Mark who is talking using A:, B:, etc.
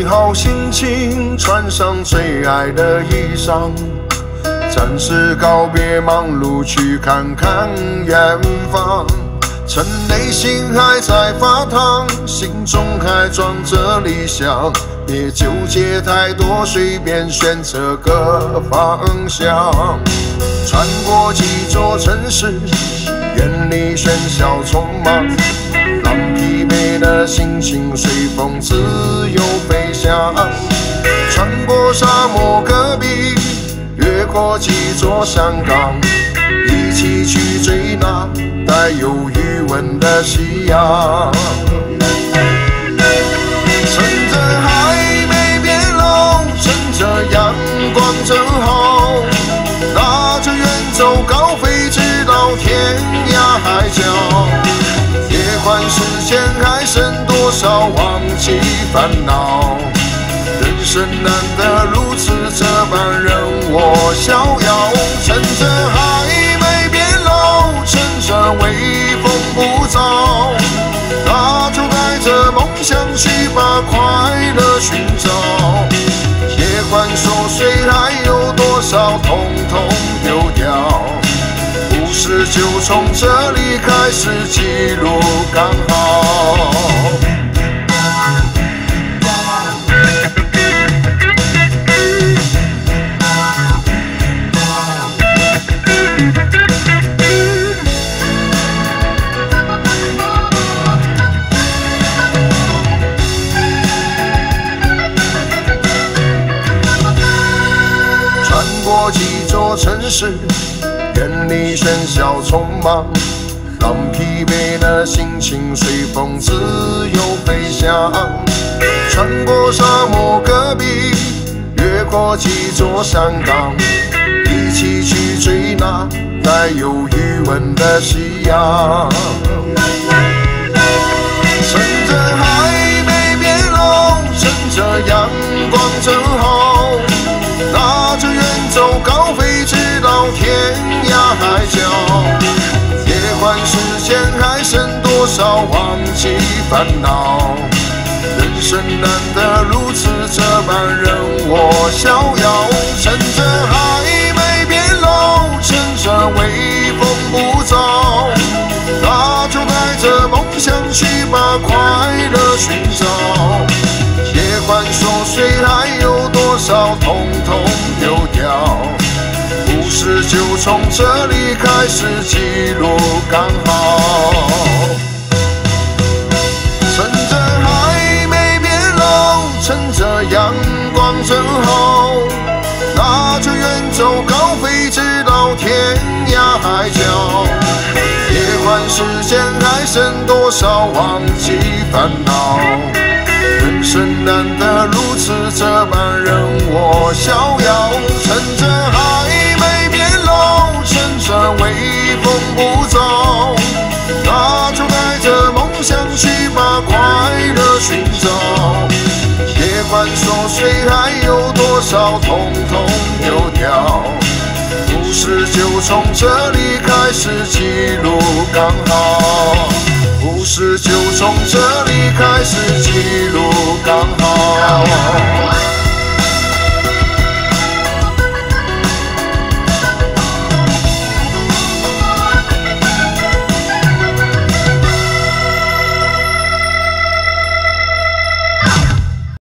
A: 好心情，穿上最爱的衣裳，暂时告别忙碌，去看看远方。趁内心还在发烫，心中还装着理想，别纠结太多，随便选择个方向。穿过几座城市，远离喧嚣匆忙，让疲惫的心情随风自由飞翔。穿过沙漠戈壁，越过几座山岗，一起去追那带有余温的夕阳。趁着还没变老，趁着阳光正好，拿着远走高飞，直到天涯海角。别管世间还剩多少，忘记烦恼。人生难得如此，这般任我逍遥。趁着还没变老，趁着微风不燥，那就带着梦想去把快乐寻找。别管琐碎还有多少，统统丢掉。故事就从这里开始，记录刚好。穿过几座城市，远离喧嚣匆忙，让疲惫的心情随风自由飞翔。穿过沙漠戈壁，越过几座山岗，一起去追那带有余温的夕阳。趁着还没变老，趁着阳光正好，拿着远走高飞，直到天涯海角。别管世间还剩多少，忘记烦恼。人生难得如此，这般任我逍遥。趁着还没变老，趁着微风不燥，那就带着梦想去把快乐寻找。别管琐碎还有多少，统统丢掉。故事就从这里开始，记录刚好。趁着还没变老，趁着阳光正好，拿着远走高飞，直到天涯海角。别管世间还剩多少，忘记烦恼。人生难得如此，这般任我逍遥。趁着还没变老，趁着微风不燥，那就带着梦想去把快乐寻找。别管琐碎还有多少，统统丢掉。故事就从这里开始，记录刚好。故事就从这里开始，记录刚好。